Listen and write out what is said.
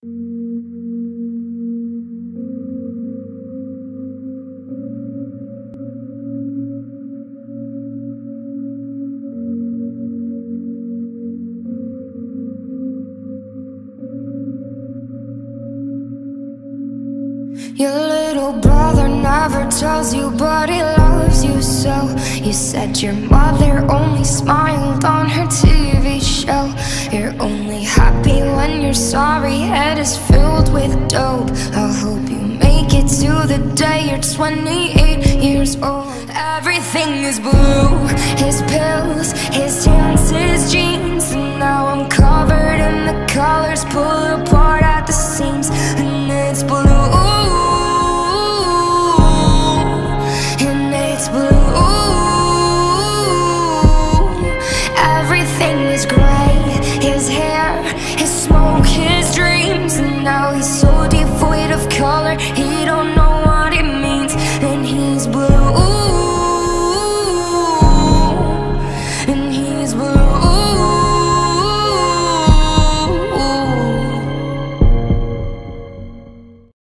Your little brother never tells you, but he loves you so. You said your mother only smiled on her TV show. You're only happy when your sorry head is filled with dope. I hope you make it to the day you're 28 years old. Everything is blue, his pills, his dance, his jeans, and now I'm covered in the colors. Pull up